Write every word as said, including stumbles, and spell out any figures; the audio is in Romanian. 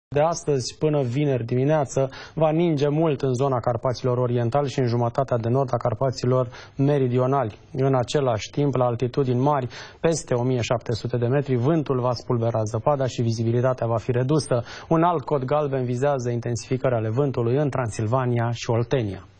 De astăzi până vineri dimineață va ninge mult în zona Carpaților Orientali și în jumătatea de nord a Carpaților Meridionali. În același timp, la altitudini mari, peste o mie șapte sute de metri, vântul va spulbera zăpada și vizibilitatea va fi redusă. Un alt cod galben vizează intensificări ale vântului în Transilvania și Oltenia.